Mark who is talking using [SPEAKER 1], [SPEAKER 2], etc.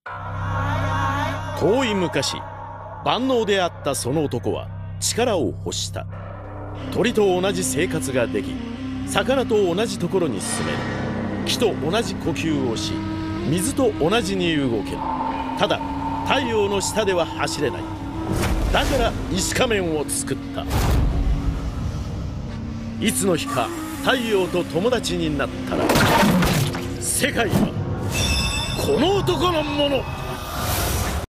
[SPEAKER 1] 遠い昔、万能であったその男は力を欲した。鳥と同じ生活ができ、魚と同じところに住める。木と同じ呼吸をし、水と同じに動ける。ただ太陽の下では走れない。だから石仮面を作った。いつの日か太陽と友達になったら、世界はこの男のもの。